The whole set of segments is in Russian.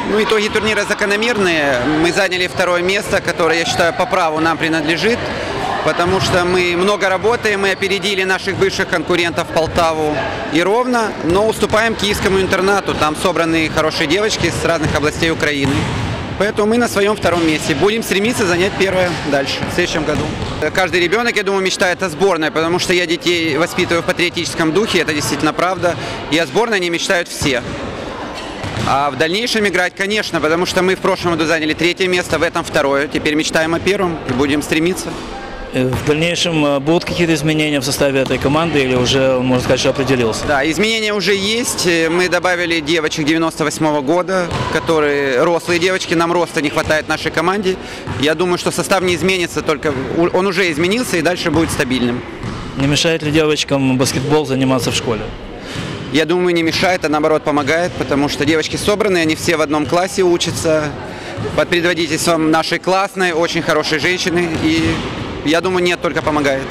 Ну, итоги турнира закономерные. Мы заняли второе место, которое, я считаю, по праву нам принадлежит, потому что мы много работаем, мы опередили наших бывших конкурентов Полтаву и Ровно, но уступаем киевскому интернату. Там собраны хорошие девочки с разных областей Украины. Поэтому мы на своем втором месте. Будем стремиться занять первое дальше, в следующем году. Каждый ребенок, я думаю, мечтает о сборной, потому что я детей воспитываю в патриотическом духе, это действительно правда. И о сборной они мечтают все. А в дальнейшем играть, конечно, потому что мы в прошлом году заняли третье место, в этом второе. Теперь мечтаем о первом и будем стремиться. В дальнейшем будут какие-то изменения в составе этой команды или уже, можно сказать, что определился? Да, изменения уже есть. Мы добавили девочек 98-го года, которые рослые девочки. Нам роста не хватает нашей команде. Я думаю, что состав не изменится, только он уже изменился и дальше будет стабильным. Не мешает ли девочкам баскетбол заниматься в школе? Я думаю, не мешает, а наоборот помогает, потому что девочки собраны, они все в одном классе учатся под предводительством нашей классной, очень хорошей женщины. И я думаю, нет, только помогает.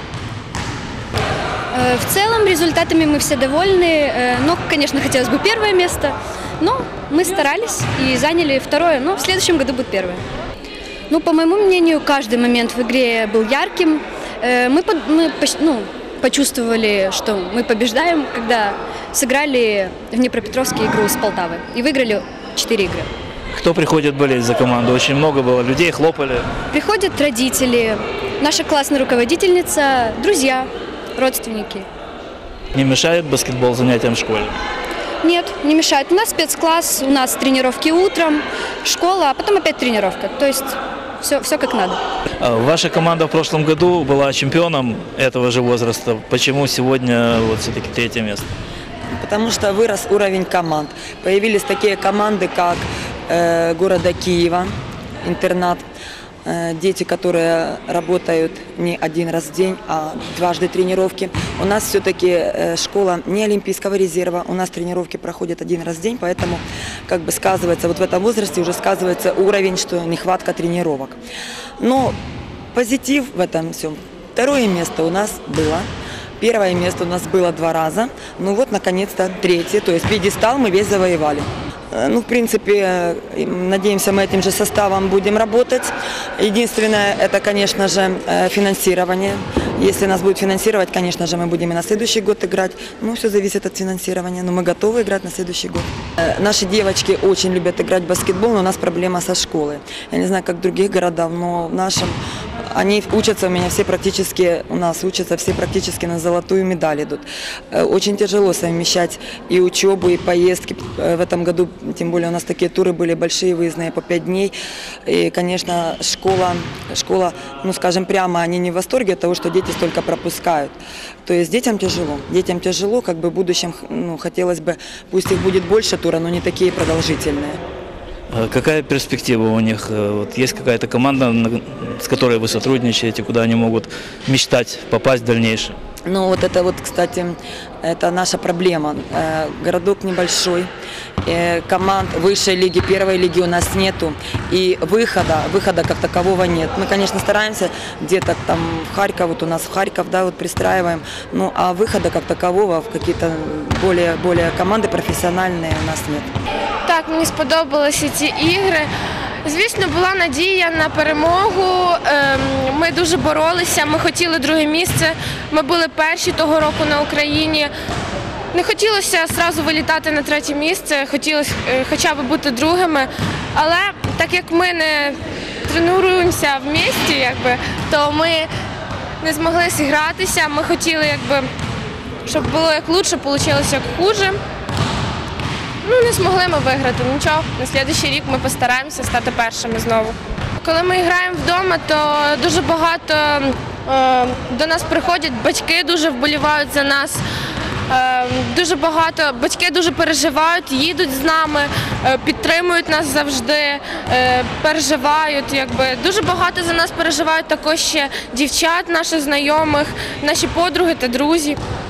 В целом результатами мы все довольны. Но, конечно, хотелось бы первое место. Но мы старались и заняли второе. Но в следующем году будет первое. Ну, по моему мнению, каждый момент в игре был ярким. Мы почувствовали, что мы побеждаем, когда сыграли в Днепропетровске игру с Полтавой и выиграли 4 игры. Кто приходит болеть за команду? Очень много было людей, хлопали. Приходят родители, наша классная руководительница, друзья, родственники. Не мешает баскетбол занятиям в школе? Нет, не мешает. У нас спецкласс, у нас тренировки утром, школа, а потом опять тренировка. То есть все как надо. Ваша команда в прошлом году была чемпионом этого же возраста. Почему сегодня вот все-таки третье место? Потому что вырос уровень команд. Появились такие команды, как города Киева, интернат. Дети, которые работают не один раз в день, а дважды тренировки. У нас все-таки школа не Олимпийского резерва, у нас тренировки проходят один раз в день, поэтому как бы сказывается, вот в этом возрасте уже сказывается уровень, что нехватка тренировок. Но позитив в этом всем. Второе место у нас было. Первое место у нас было 2 раза. Ну вот, наконец-то, третье, то есть пьедестал мы весь завоевали. Ну, в принципе, надеемся, мы этим же составом будем работать. Единственное, это, конечно же, финансирование. Если нас будет финансировать, конечно же, мы будем и на следующий год играть. Ну, все зависит от финансирования, но мы готовы играть на следующий год. Наши девочки очень любят играть в баскетбол, но у нас проблема со школой. Я не знаю, как в других городах, но в нашем... Они учатся у меня все практически, у нас учатся все практически на золотую медаль идут. Очень тяжело совмещать и учебу, и поездки. В этом году, тем более у нас такие туры были большие, выездные по 5 дней. И, конечно, школа, ну скажем прямо, они не в восторге от того, что дети столько пропускают. То есть детям тяжело, как бы в будущем, ну, хотелось бы, пусть их будет больше тура, но не такие продолжительные. Какая перспектива у них? Вот есть какая-то команда, с которой вы сотрудничаете, куда они могут мечтать попасть в дальнейшем? Ну вот это вот, кстати, это наша проблема. Городок небольшой, команд высшей лиги, первой лиги у нас нету. И выхода как такового нет. Мы, конечно, стараемся где-то там в Харьков, вот у нас в Харьков, да, вот пристраиваем. Ну а выхода как такового в какие-то более команди професіональні у нас нет. Так, мені сподобалися ці ігри. Звісно, була надія на перемогу. Ми дуже боролися, ми хотіли друге місце. Ми були перші того року на Україні. Не хотілося одразу вилітати на третє місце, хотілося хоча б бути другими. Але так як ми не тренуємося в місті, то ми не змогли зігратися. Ми хотіли, щоб було як краще, вийшло як хуже. Ну, не змогли ми виграти, нічого. На наступний рік ми постараємося стати першими знову. Коли ми граємо вдома, то дуже багато до нас приходять, батьки дуже вболівають за нас. Дуже багато, батьки дуже переживають, їдуть з нами, підтримують нас завжди, переживають. Дуже багато за нас переживають також ще дівчат, наших знайомих, наші подруги та друзі.